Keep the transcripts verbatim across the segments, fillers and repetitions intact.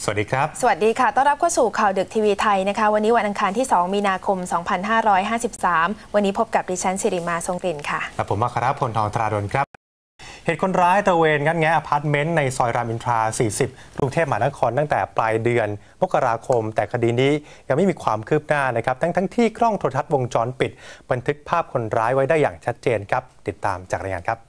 สวัสดีครับสวัสดีค่ะต้อนรับเข้าสู่ข่าวดึกทีวีไทยนะคะวันนี้วันอังคารที่สองมีนาคมสองพันห้าร้อยห้าสิบสามวันนี้พบกับดิฉันสิริมาทรงกลิ่นค่ะและผมมาคาราพลทองตราดลครับเหตุคนร้ายตระเวนงัดแงะอพาร์ตเมนต์ในซอยรามอินทราสี่สิบกรุงเทพมหานครตั้งแต่ปลายเดือนมกราคมแต่คดีนี้ยังไม่มีความคืบหน้านะครับทั้งทั้งที่กล้องโทรทัศน์วงจรปิดบันทึกภาพคนร้ายไว้ได้อย่างชัดเจนครับติดตามจากรายงานครับ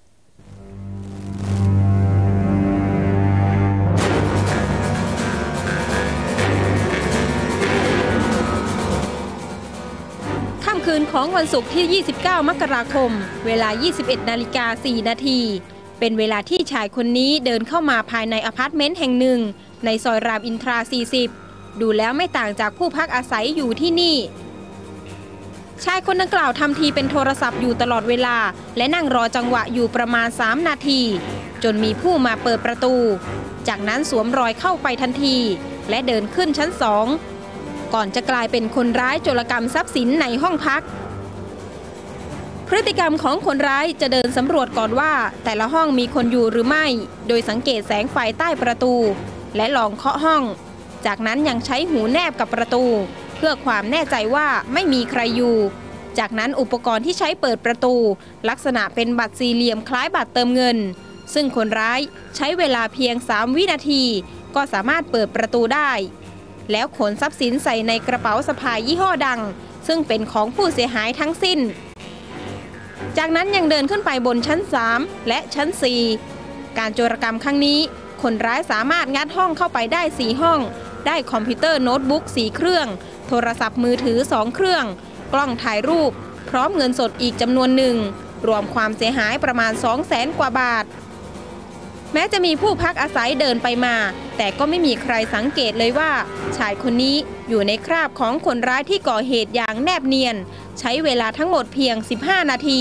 คืนของวันศุกร์ที่ ยี่สิบเก้า มกราคม เวลา ยี่สิบเอ็ด นาฬิกา สี่ นาที เป็นเวลาที่ชายคนนี้เดินเข้ามาภายในอพาร์ตเมนต์แห่งหนึ่งในซอยรามอินทรา สี่สิบ ดูแล้วไม่ต่างจากผู้พักอาศัยอยู่ที่นี่ ชายคนดังกล่าวทำทีเป็นโทรศัพท์อยู่ตลอดเวลาและนั่งรอจังหวะอยู่ประมาณ สาม นาที จนมีผู้มาเปิดประตู จากนั้นสวมรอยเข้าไปทันทีและเดินขึ้นชั้น สองก่อนจะกลายเป็นคนร้ายโจรกรรมทรัพย์สินในห้องพักพฤติกรรมของคนร้ายจะเดินสำรวจก่อนว่าแต่ละห้องมีคนอยู่หรือไม่โดยสังเกตแสงไฟใต้ประตูและลองเคาะห้องจากนั้นยังใช้หูแนบกับประตูเพื่อความแน่ใจว่าไม่มีใครอยู่จากนั้นอุปกรณ์ที่ใช้เปิดประตูลักษณะเป็นบัตรสี่เหลี่ยมคล้ายบัตรเติมเงินซึ่งคนร้ายใช้เวลาเพียงสามวินาทีก็สามารถเปิดประตูได้แล้วขนทรัพย์สินใส่ในกระเป๋าสะพายยี่ห้อดังซึ่งเป็นของผู้เสียหายทั้งสิ้นจากนั้นยังเดินขึ้นไปบนชั้น สาม และชั้น สี่ การโจรกรรมครั้งนี้คนร้ายสามารถงัดห้องเข้าไปได้ สี่ ห้องได้คอมพิวเตอร์โน้ตบุ๊ก สี่ เครื่องโทรศัพท์มือถือ สอง เครื่องกล้องถ่ายรูปพร้อมเงินสดอีกจำนวนหนึ่งรวมความเสียหายประมาณ สองแสน กว่าบาทแม้จะมีผู้พักอาศัยเดินไปมาแต่ก็ไม่มีใครสังเกตเลยว่าชายคนนี้อยู่ในคราบของคนร้ายที่ก่อเหตุอย่างแนบเนียนใช้เวลาทั้งหมดเพียง สิบห้า นาที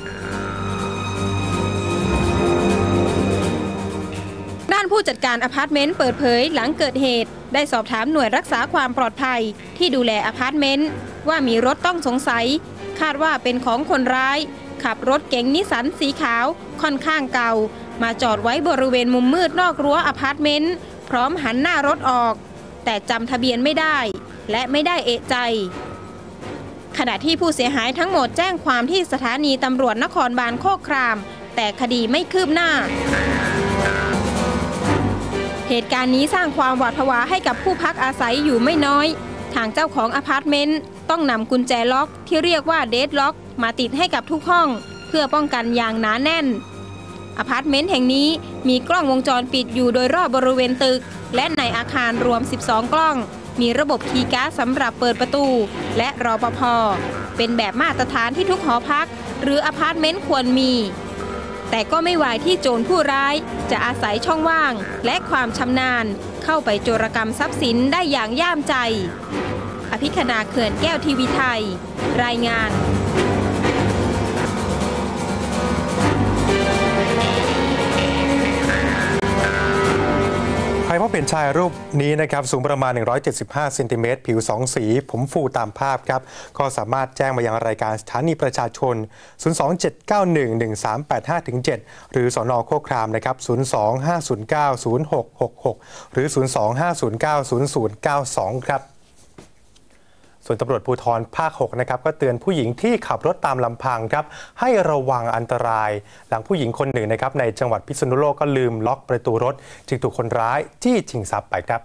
ด้านผู้จัดการอพาร์ตเมนต์เปิดเผยหลังเกิดเหตุได้สอบถามหน่วยรักษาความปลอดภัยที่ดูแลอพาร์ตเมนต์ว่ามีรถต้องสงสัยคาดว่าเป็นของคนร้ายขับรถเก๋งนิสสันสีขาวค่อนข้างเก่ามาจอดไว้บริเวณมุมมืดนอกรั้วอพาร์ตเมนต์พร้อมหันหน้ารถออกแต่จำทะเบียนไม่ได้และไม่ได้เอะใจขณะที่ผู้เสียหายทั้งหมดแจ้งความที่สถานีตำรวจนครบาลโคกครามแต่คดีไม่คืบหน้าเหตุการณ์นี้สร้างความหวาดผวาให้กับผู้พักอาศัยอยู่ไม่น้อยทางเจ้าของอพาร์ตเมนต์ต้องนำกุญแจล็อกที่เรียกว่าเดดล็อกมาติดให้กับทุกห้องเพื่อป้องกันอย่างหนาแน่นอพาร์ตเมนต์แห่งนี้มีกล้องวงจรปิดอยู่โดยรอบบริเวณตึกและในอาคารรวมสิบสองกล้องมีระบบคีย์การ์ดสำหรับเปิดประตูและรปภ.เป็นแบบมาตรฐานที่ทุกหอพักหรืออพาร์ตเมนต์ควรมีแต่ก็ไม่ไหวที่โจรผู้ร้ายจะอาศัยช่องว่างและความชำนาญเข้าไปโจรกรรมทรัพย์สินได้อย่างย่ามใจอภิคณาเขื่อนแก้วทีวีไทยรายงานใครพบเห็นชายรูปนี้นะครับสูงประมาณหนึ่งร้อยเจ็ดสิบห้าเซนติเมตรผิวสองสีผมฟูตามภาพครับก็สามารถแจ้งมายังรายการสถานีประชาชนศูนย์ สอง เจ็ด เก้า หนึ่ง หนึ่ง สาม แปด ห้า เจ็ด หรือสน.โคกครามนะครับศูนย์ สอง ห้า ศูนย์ เก้า ศูนย์ หก หก หกหรือศูนย์ สอง ห้า ศูนย์ เก้า ศูนย์ ศูนย์ เก้า สองครับส่วนตำรวจภูธรภาคหกนะครับก็เตือนผู้หญิงที่ขับรถตามลำพังครับให้ระวังอันตรายหลังผู้หญิงคนหนึ่งนะครับในจังหวัดพิษณุโลกก็ลืมล็อกประตูรถจึงถูกคนร้ายจี้ชิงทรัพย์ไปครับ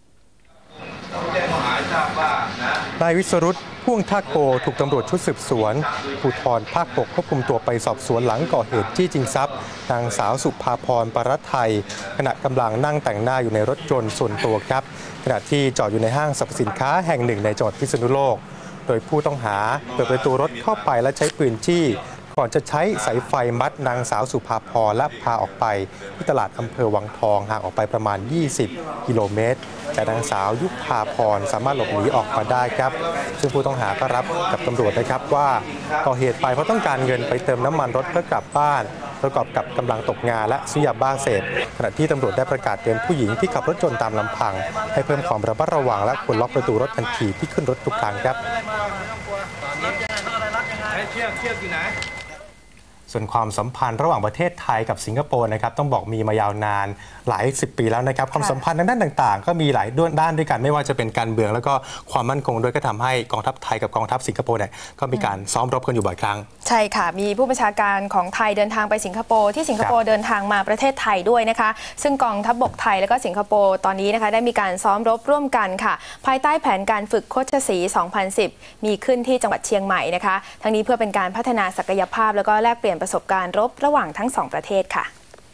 นายวิศรุตพ่วงท่าโกถูกตำรวจชุดสืบสวนภูธรภาคหกควบคุมตัวไปสอบสวนหลังก่อเหตุจี้ชิงทรัพย์นางสาวสุภาพรปรัตไทยขณะกำลังนั่งแต่งหน้าอยู่ในรถยนต์ส่วนตัวครับขณะที่จอดอยู่ในห้างสรรพสินค้าแห่งหนึ่งในจังหวัดพิษณุโลกโดยผู้ต้องหาเปิดประตูรถเข้าไปและใช้ปืนจี้ก่อนจะใช้สายไฟมัดนางสาวสุภาพรและพาออกไปที่ตลาดอำเภอวังทองห่างออกไปประมาณยี่สิบกิโลเมตรแต่นางสาวยุพาพรสามารถหลบหนีออกมาได้ครับซึ่งผู้ต้องหาก็รับกับตำรวจนะครับว่าก่อเหตุไปเพราะต้องการเงินไปเติมน้ำมันรถเพื่อกลับบ้านประกอบกับกำลังตกงานและซื้อยาบ้าเสพขณะที่ตำรวจได้ประกาศเตือนผู้หญิงที่ขับรถยนต์ตามลำพังให้เพิ่มความระมัดระวังและควรล็อกประตูรถทันทีที่ขึ้นรถทุกครั้งครับส่วนความสัมพันธ์ระหว่างประเทศไทยกับสิงคโปร์นะครับต้องบอกมีมายาวนานหลายสิบปีแล้วนะครับความสัมพันธ์ในด้านต่างๆก็มีหลายด้านด้วยกันไม่ว่าจะเป็นการเมืองแล้วก็ความมั่นคงด้วยก็ทำให้กองทัพไทยกับกองทัพสิงคโปร์เนี่ยก็มีการซ้อมรบกันอยู่บ่อยครั้งใช่ค่ะมีผู้บัญชาการของไทยเดินทางไปสิงคโปร์ที่สิงคโปร์เดินทางมาประเทศไทยด้วยนะคะซึ่งกองทัพบกไทยและก็สิงคโปร์ตอนนี้นะคะได้มีการซ้อมรบร่วมกันค่ะภายใต้แผนการฝึกโคชศรี สองพันสิบ มีขึ้นที่จังหวัดเชียงใหม่นะคะทั้งนี้เพื่อเป็นการพัฒนาศักยภาพแล้วก็แลกเปลี่ยนประสบการณ์รบระหว่างทั้งสองประเทศค่ะ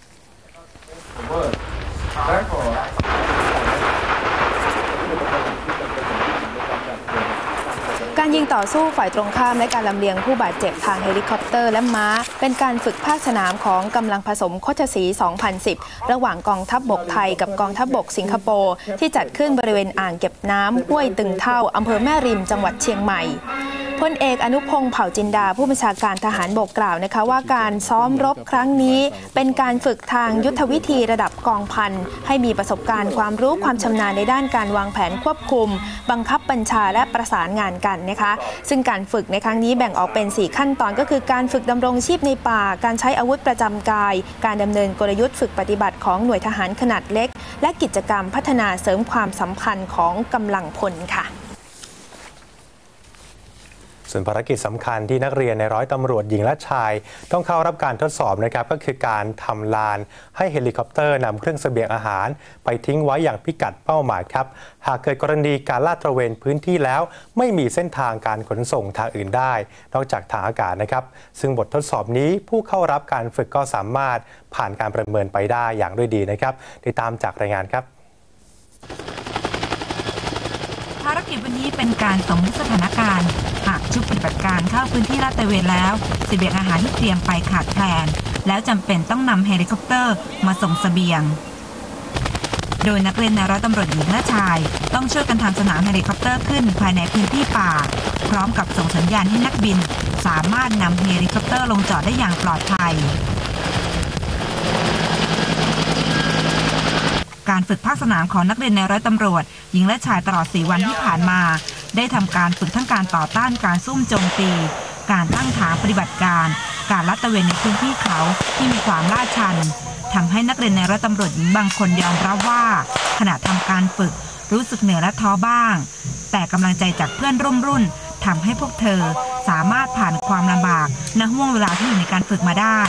การยิงต่อสู้ฝ่ายตรงข้ามและการลำเลียงผู้บาดเจ็บทางเฮลิคอปเตอร์และม้าเป็นการฝึกภาคสนามของกำลังผสมโคชศรี สองพันสิบ ระหว่างกองทัพบกไทยกับกองทัพบกสิงคโปร์ที่จัดขึ้นบริเวณอ่างเก็บน้ำห้วยตึงเท่าอำเภอแม่ริมจังหวัดเชียงใหม่พลเอกอนุพงษ์เผ่าจินดาผู้บัญชาการทหารบกกล่าวนะคะว่าการซ้อมรบครั้งนี้เป็นการฝึกทางยุทธวิธีระดับกองพันให้มีประสบการณ์ความรู้ความชำนาญในด้านการวางแผนควบคุมบังคับบัญชาและประสานงานกันนะคะซึ่งการฝึกในครั้งนี้แบ่งออกเป็นสี่ขั้นตอนก็คือการฝึกดำรงชีพในป่าการใช้อาวุธประจำกายการดำเนินกลยุทธ์ฝึกปฏิบัติของหน่วยทหารขนาดเล็กและกิจกรรมพัฒนาเสริมความสัมพันธ์ของกำลังพลค่ะส่วนภารกิจสำคัญที่นักเรียนในร้อยตำรวจหญิงและชายต้องเข้ารับการทดสอบนะครับก็คือการทำลานให้เฮลิคอปเตอร์นำเครื่องเสบียงอาหารไปทิ้งไว้อย่างพิกัดเป้าหมายครับหากเกิดกรณีการลาดตระเวนพื้นที่แล้วไม่มีเส้นทางการขนส่งทางอื่นได้นอกจากทางอากาศนะครับซึ่งบททดสอบนี้ผู้เข้ารับการฝึกก็สามารถผ่านการประเมินไปได้อย่างด้วยดีนะครับติดตามจากรายงานครับภารกิจวันนี้เป็นการสมมุติสถานการณ์หากชุดปฏิบัติการเข้าพื้นที่ลาดตระเวนแล้วเสบียงอาหารที่เตรียมไปขาดแคลนแล้วจำเป็นต้องนำเฮลิคอปเตอร์มาส่งเสบียงโดยนักเรียนในร้อยตำรวจหญิงและชายต้องช่วยกันทำสนามเฮลิคอปเตอร์ขึ้นภายในพื้นที่ป่าพร้อมกับส่งสัญญาณให้นักบินสามารถนำเฮลิคอปเตอร์ลงจอดได้อย่างปลอดภัยการฝึกภาคสนามของนักเรียนในร้อยตำรวจหญิงและชายตลอดสี่วันที่ผ่านมาได้ทำการฝึกทั้งการต่อต้านการซุ่มโจมตีการตั้งฐานปฏิบัติการการลาดตระเวนในพื้นที่เขาที่มีความลาดชันทำให้นักเรียนในร้อยตำรวจหญิงบางคนยอมรับว่าขณะทำการฝึกรู้สึกเหนื่อยและท้อบ้างแต่กำลังใจจากเพื่อนร่วมรุ่นทำให้พวกเธอสามารถผ่านความลำบากณห่วงเวลาที่อยู่ในการฝึกมาได้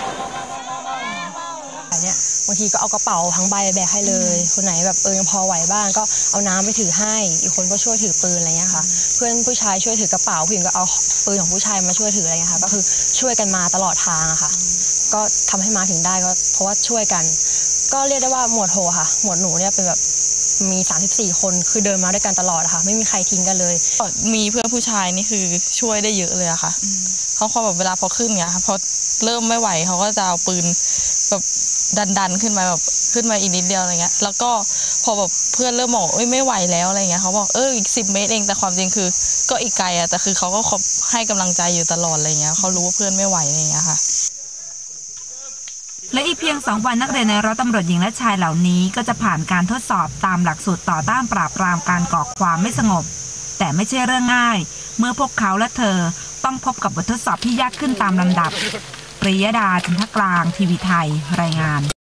บางทีก็เอากระเป๋าทั้งใบแบกให้เลยคนไหนแบบเออพอไหวบ้างก็เอาน้ำไปถือให้อีกคนก็ช่วยถือปืนอะไรเงี้ยค่ะเพื่อนผู้ชายช่วยถือกระเป๋าผู้หญิงก็เอาปืนของผู้ชายมาช่วยถืออะไรเงี้ยค่ะก็คือช่วยกันมาตลอดทางอะค่ะก็ทำให้มาถึงได้ก็เพราะว่าช่วยกันก็เรียกได้ว่าหมวดโทค่ะหมวดหนูเนี่ยเป็นแบบมีสามสิบสี่คนคือเดินมาด้วยกันตลอดค่ะไม่มีใครทิ้งกันเลยมีเพื่อนผู้ชายนี่คือช่วยได้เยอะเลยอะค่ะเขาเขาแบบเวลาพอขึ้นเงี้ยพอเริ่มไม่ไหวเขาก็จะเอาปืนแบบดันดันขึ้นมาแบบขึ้นมาอีกนิดเดียวอะไรเงี้ยแล้วก็พอแบบเพื่อนเริ่มบอกเอ้ยไม่ไหวแล้วอะไรเงี้ยเขาบอกเอออีกสิบเมตรเองแต่ความจริงคือก็อีกไกลอะแต่คือเขาก็ให้กำลังใจอยู่ตลอดอะไรเงี้ยเขารู้ว่าเพื่อนไม่ไหวอะไรเงี้ยค่ะและอีกเพียงสองวันนักเรียนในร้อยตำรวจหญิงและชายเหล่านี้ก็จะผ่านการทดสอบตามหลักสูตรต่อต้านปราบปรามการก่อความไม่สงบแต่ไม่ใช่เรื่องง่ายเมื่อพวกเขาและเธอต้องพบกับบททดสอบที่ยากขึ้นตามลำดับปริยดา จันทกลาง ทีวีไทยรายงาน